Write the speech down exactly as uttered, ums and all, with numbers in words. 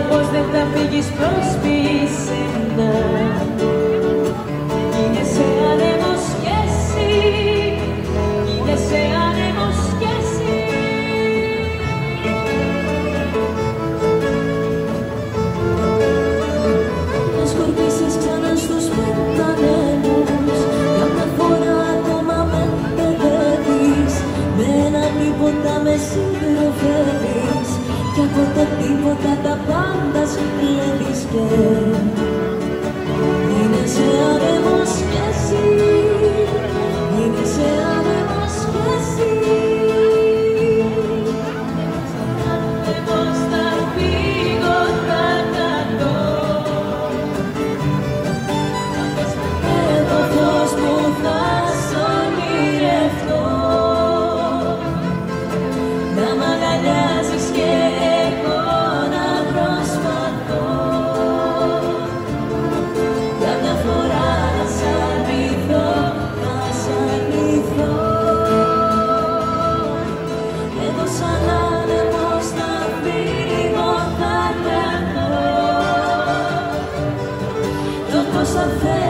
πως δεν θα φύγεις προσπίσαινα. Είναι σε άνεμος κι εσύ, είναι σε άνεμος κι εσύ. Να σκορπίσεις ξανά στους πεταλένους, για μια φορά ακόμα με παιδεύεις, με ένα τίποτα με συντροφεύεις, κι από το τίποτα τα πάντα σου κλέβεις και είναι σε άνεμος κι εσύ, είναι σε άνεμος κι εσύ. Πώς θα φύγω θα καθώ, Με το φως που θα σ' ονειρευτώ, να μ' αγκαλιάζεις και εγώ να προσπαθώ, για μια φορά να σ' αρνηθώ, να σ' αρνηθώ. Εδώ σαν άνεμος θα φύγω, θα τρέχω, το πώς θα φέρω